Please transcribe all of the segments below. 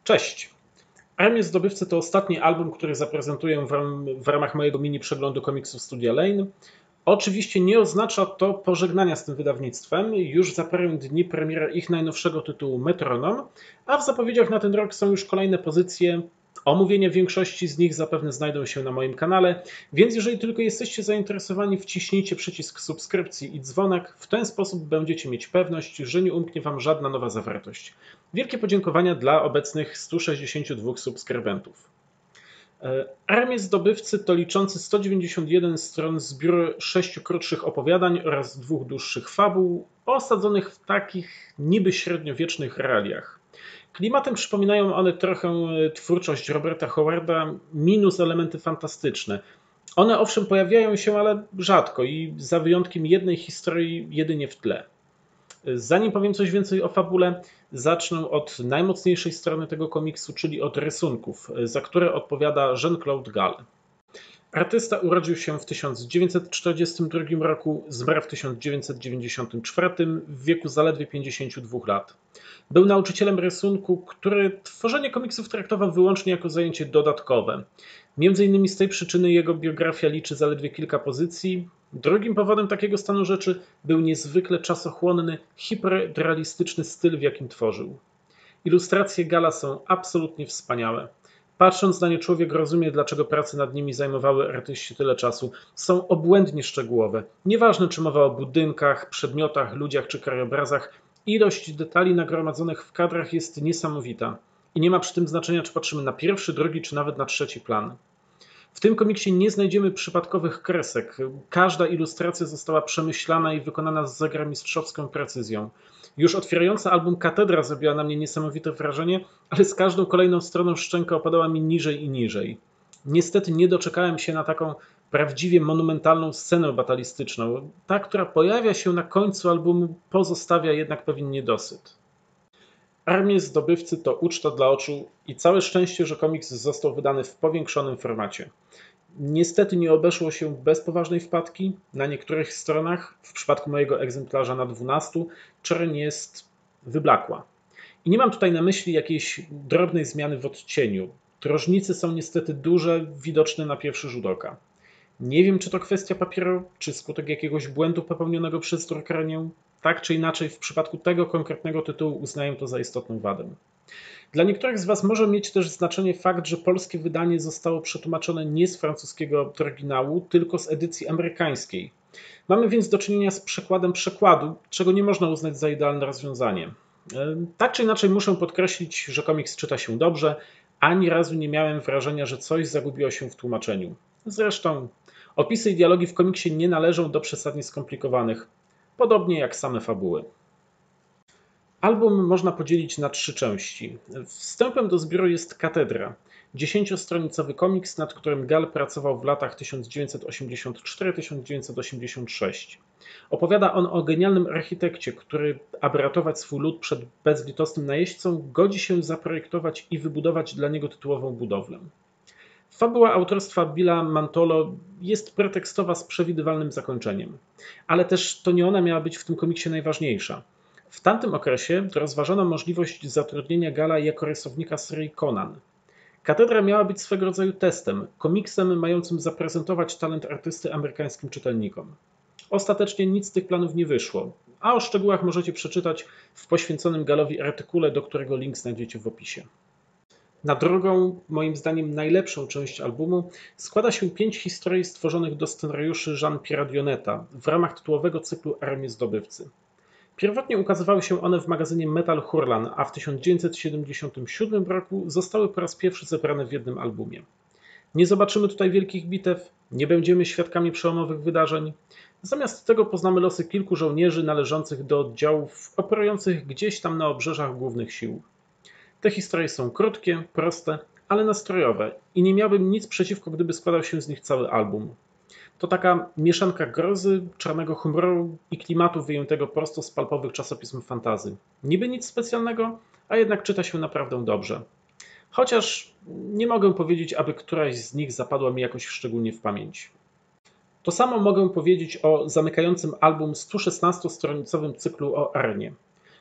Cześć! Armię Zdobywcy to ostatni album, który zaprezentuję w ramach mojego mini przeglądu komiksów Studia Lane. Oczywiście nie oznacza to pożegnania z tym wydawnictwem. Już za parę dni premiera ich najnowszego tytułu Metronom, a w zapowiedziach na ten rok są już kolejne pozycje. Omówienia większości z nich zapewne znajdą się na moim kanale, więc jeżeli tylko jesteście zainteresowani, wciśnijcie przycisk subskrypcji i dzwonek. W ten sposób będziecie mieć pewność, że nie umknie Wam żadna nowa zawartość. Wielkie podziękowania dla obecnych 162 subskrybentów. Armię Zdobywcy to liczący 191 stron zbiór 6 krótszych opowiadań oraz 2 dłuższych fabuł osadzonych w takich niby średniowiecznych realiach. Klimatem przypominają one trochę twórczość Roberta Howarda, minus elementy fantastyczne. One owszem pojawiają się, ale rzadko i za wyjątkiem jednej historii jedynie w tle. Zanim powiem coś więcej o fabule, zacznę od najmocniejszej strony tego komiksu, czyli od rysunków, za które odpowiada Jean-Claude Gall. Artysta urodził się w 1942 roku, zmarł w 1994 w wieku zaledwie 52 lat. Był nauczycielem rysunku, który tworzenie komiksów traktował wyłącznie jako zajęcie dodatkowe. Między innymi z tej przyczyny jego biografia liczy zaledwie kilka pozycji. Drugim powodem takiego stanu rzeczy był niezwykle czasochłonny, hiperrealistyczny styl, w jakim tworzył. Ilustracje Galla są absolutnie wspaniałe. Patrząc na nie, człowiek rozumie, dlaczego prace nad nimi zajmowały artyści tyle czasu. Są obłędnie szczegółowe. Nieważne, czy mowa o budynkach, przedmiotach, ludziach czy krajobrazach, ilość detali nagromadzonych w kadrach jest niesamowita. I nie ma przy tym znaczenia, czy patrzymy na pierwszy, drugi, czy nawet na trzeci plan. W tym komiksie nie znajdziemy przypadkowych kresek. Każda ilustracja została przemyślana i wykonana z zegarmistrzowską precyzją. Już otwierająca album Katedra zrobiła na mnie niesamowite wrażenie, ale z każdą kolejną stroną szczęka opadała mi niżej i niżej. Niestety nie doczekałem się na taką prawdziwie monumentalną scenę batalistyczną. Ta, która pojawia się na końcu albumu, pozostawia jednak pewien niedosyt. Armię Zdobywcy to uczta dla oczu i całe szczęście, że komiks został wydany w powiększonym formacie. Niestety nie obeszło się bez poważnej wpadki. Na niektórych stronach, w przypadku mojego egzemplarza na 12, czerń jest wyblakła. I nie mam tutaj na myśli jakiejś drobnej zmiany w odcieniu. Różnice są niestety duże, widoczne na pierwszy rzut oka. Nie wiem, czy to kwestia papieru, czy skutek jakiegoś błędu popełnionego przez drukarnię. Tak czy inaczej, w przypadku tego konkretnego tytułu uznaję to za istotną wadę. Dla niektórych z Was może mieć też znaczenie fakt, że polskie wydanie zostało przetłumaczone nie z francuskiego oryginału, tylko z edycji amerykańskiej. Mamy więc do czynienia z przekładem przekładu, czego nie można uznać za idealne rozwiązanie. Tak czy inaczej muszę podkreślić, że komiks czyta się dobrze, ani razu nie miałem wrażenia, że coś zagubiło się w tłumaczeniu. Zresztą opisy i dialogi w komiksie nie należą do przesadnie skomplikowanych, podobnie jak same fabuły. Album można podzielić na 3 części. Wstępem do zbioru jest Katedra, 10-stronicowy komiks, nad którym Gall pracował w latach 1984-1986. Opowiada on o genialnym architekcie, który, aby ratować swój lud przed bezlitosnym najeźdźcą, godzi się zaprojektować i wybudować dla niego tytułową budowlę. Fabuła autorstwa Billa Mantolo jest pretekstowa z przewidywalnym zakończeniem, ale też to nie ona miała być w tym komiksie najważniejsza. W tamtym okresie rozważano możliwość zatrudnienia Galla jako rysownika serii Conan. Katedra miała być swego rodzaju testem, komiksem mającym zaprezentować talent artysty amerykańskim czytelnikom. Ostatecznie nic z tych planów nie wyszło, a o szczegółach możecie przeczytać w poświęconym Gallowi artykule, do którego link znajdziecie w opisie. Na drugą, moim zdaniem najlepszą część albumu składa się 5 historii stworzonych do scenariuszy Jean-Pierre'a Dioneta w ramach tytułowego cyklu Armii Zdobywcy. Pierwotnie ukazywały się one w magazynie Metal Hurlan, a w 1977 roku zostały po raz pierwszy zebrane w jednym albumie. Nie zobaczymy tutaj wielkich bitew, nie będziemy świadkami przełomowych wydarzeń. Zamiast tego poznamy losy kilku żołnierzy należących do oddziałów operujących gdzieś tam na obrzeżach głównych sił. Te historie są krótkie, proste, ale nastrojowe i nie miałbym nic przeciwko, gdyby składał się z nich cały album. To taka mieszanka grozy, czarnego humoru i klimatu wyjętego prosto z pulpowych czasopism fantasy. Niby nic specjalnego, a jednak czyta się naprawdę dobrze. Chociaż nie mogę powiedzieć, aby któraś z nich zapadła mi jakoś szczególnie w pamięć. To samo mogę powiedzieć o zamykającym album 116-stronicowym cyklu o Arnie.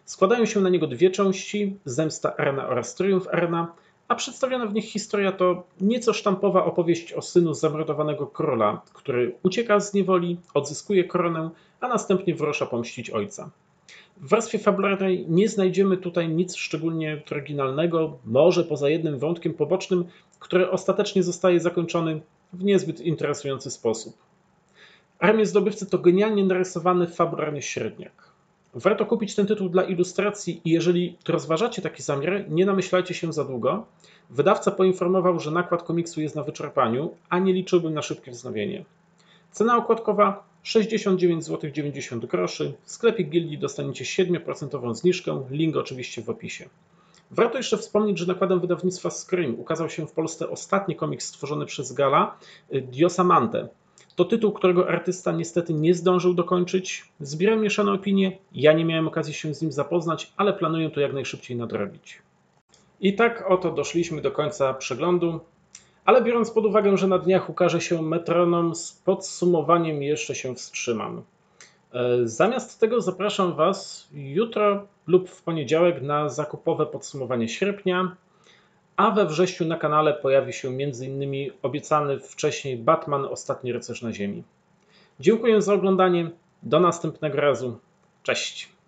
Składają się na niego dwie części, Zemsta Erena oraz Triumf Erena, a przedstawiona w nich historia to nieco sztampowa opowieść o synu zamordowanego króla, który ucieka z niewoli, odzyskuje koronę, a następnie wyrusza pomścić ojca. W warstwie fabularnej nie znajdziemy tutaj nic szczególnie oryginalnego, może poza jednym wątkiem pobocznym, który ostatecznie zostaje zakończony w niezbyt interesujący sposób. Armię Zdobywcy to genialnie narysowany fabularny średniak. Warto kupić ten tytuł dla ilustracji i jeżeli rozważacie taki zamiar, nie namyślajcie się za długo. Wydawca poinformował, że nakład komiksu jest na wyczerpaniu, a nie liczyłbym na szybkie wznowienie. Cena okładkowa 69,90 zł. W sklepie Gildii dostaniecie 7% zniżkę, link oczywiście w opisie. Warto jeszcze wspomnieć, że nakładem wydawnictwa Scream ukazał się w Polsce ostatni komiks stworzony przez Gala, Diosamante. To tytuł, którego artysta niestety nie zdążył dokończyć. Zbieram mieszane opinie, ja nie miałem okazji się z nim zapoznać, ale planuję to jak najszybciej nadrobić. I tak oto doszliśmy do końca przeglądu, ale biorąc pod uwagę, że na dniach ukaże się Metronom, z podsumowaniem jeszcze się wstrzymam. Zamiast tego zapraszam Was jutro lub w poniedziałek na zakupowe podsumowanie sierpnia, a we wrześniu na kanale pojawi się m.in. obiecany wcześniej Batman Ostatni Rycerz na Ziemi. Dziękuję za oglądanie, do następnego razu, cześć!